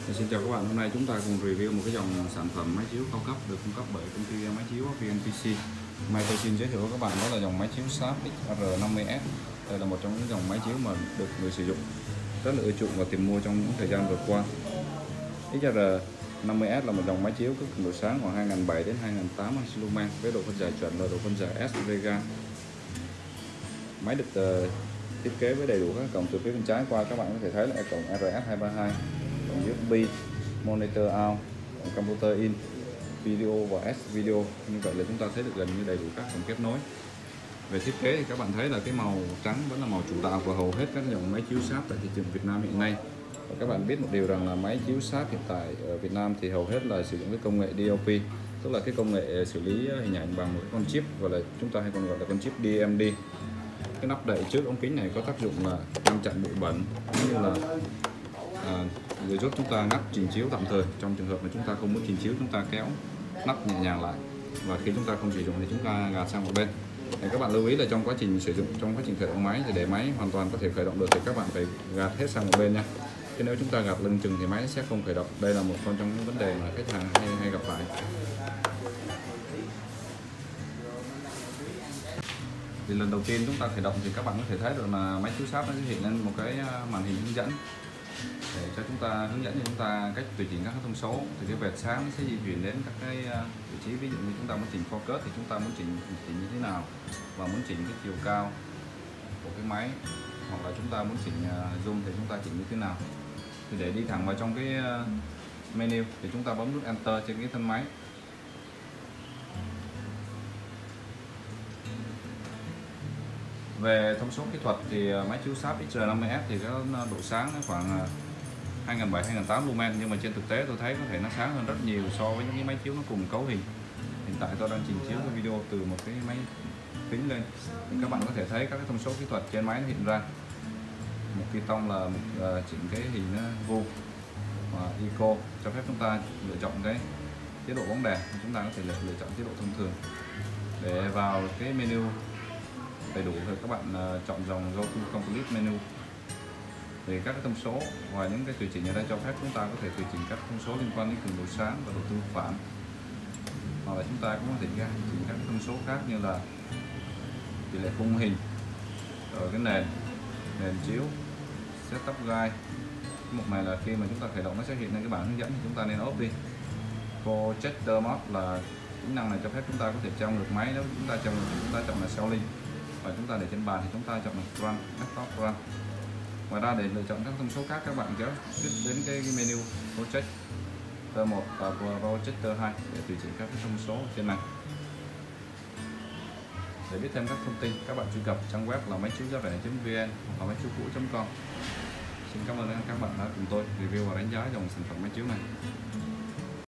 Xin chào các bạn, hôm nay chúng ta cùng review một cái dòng sản phẩm máy chiếu cao cấp được cung cấp bởi công ty máy chiếu VNPC. Hôm nay tôi xin giới thiệu với các bạn đó là dòng máy chiếu Sharp XR50S. Đây là một trong những dòng máy chiếu mà được người sử dụng rất là ưa chuộng và tìm mua trong những thời gian vừa qua. XR50S là một dòng máy chiếu có cường độ sáng khoảng 2007 đến 2008 lumen với độ phân giải chuẩn là độ phân giải S Vega. Máy được thiết kế với đầy đủ các cổng từ phía bên trái qua, các bạn có thể thấy là cổng RS232, cổng USB, monitor out, cổng computer in, video và S video. Như vậy là chúng ta thấy được gần như đầy đủ các cổng kết nối. Về thiết kế thì các bạn thấy là cái màu trắng vẫn là màu chủ đạo của hầu hết các dòng máy chiếu Sharp tại thị trường Việt Nam hiện nay. Và các bạn biết một điều rằng là máy chiếu Sharp hiện tại ở Việt Nam thì hầu hết là sử dụng cái công nghệ DLP, tức là cái công nghệ xử lý hình ảnh bằng một con chip, gọi là chúng ta hay còn gọi là con chip DMD. Cái nắp đậy trước ống kính này có tác dụng là ngăn chặn bụi bẩn, cũng như là để giúp chúng ta ngắt trình chiếu tạm thời. Trong trường hợp mà chúng ta không muốn trình chiếu, chúng ta kéo nắp nhẹ nhàng lại, và khi chúng ta không sử dụng thì chúng ta gạt sang một bên. Thì các bạn lưu ý là trong quá trình sử dụng, trong quá trình khởi động máy thì để máy hoàn toàn có thể khởi động được thì các bạn phải gạt hết sang một bên nha. Chứ nếu chúng ta gạt lưng chừng thì máy sẽ không khởi động. Đây là một trong những vấn đề mà khách hàng hay gặp phải. Thì lần đầu tiên chúng ta khởi động thì các bạn có thể thấy được là máy chiếu Sharp nó sẽ hiện lên một cái màn hình hướng dẫn để cho chúng ta hướng dẫn cho chúng ta cách tùy chỉnh các thông số. Thì cái vệt sáng sẽ di chuyển đến các cái vị trí, ví dụ như chúng ta muốn chỉnh focus thì chúng ta muốn chỉnh như thế nào, và muốn chỉnh cái chiều cao của cái máy, hoặc là chúng ta muốn chỉnh zoom thì chúng ta chỉnh như thế nào. Thì để đi thẳng vào trong cái menu thì chúng ta bấm nút enter trên cái thân máy. Về thông số kỹ thuật thì máy chiếu Sharp XR50S thì có độ sáng khoảng 2007-2008 lumen, nhưng mà trên thực tế tôi thấy có thể nó sáng hơn rất nhiều so với những cái máy chiếu nó cùng cấu hình. Hiện tại tôi đang trình chiếu cái video từ một cái máy tính lên thì các bạn có thể thấy các cái thông số kỹ thuật trên máy nó hiện ra. Một Python là chỉnh cái hình vuông, và Eco cho phép chúng ta lựa chọn cái chế độ bóng đèn, chúng ta có thể lựa chọn chế độ thông thường. Để vào cái menu đầy đủ thì các bạn chọn dòng Go to Complete menu. Thì các cái thông số và những cái tùy chỉnh ở đây cho phép chúng ta có thể tùy chỉnh các thông số liên quan đến cường độ sáng và độ tương phản, hoặc là chúng ta cũng có thể chỉnh các thông số khác như là tỷ lệ khung hình, ở cái nền chiếu, setup guide. Mục này là khi mà chúng ta khởi động nó sẽ hiện lên cái bảng hướng dẫn thì chúng ta nên off đi. Projector mode là tính năng này cho phép chúng ta có thể treo ngược máy. Nếu chúng ta treo ngược thì chúng ta chọn là selling, và chúng ta để trên bàn thì chúng ta chọn là run, desktop run. Ngoài ra để lựa chọn các thông số khác, các bạn kéo đến cái menu Projector 1 và Projector 2 để tùy chỉnh các cái thông số trên này. Để biết thêm các thông tin, các bạn truy cập trang web là máy chiếu giá rẻ.vn hoặc máy chiếu cũ.com. Xin cảm ơn các bạn đã cùng tôi review và đánh giá dòng sản phẩm máy chiếu này.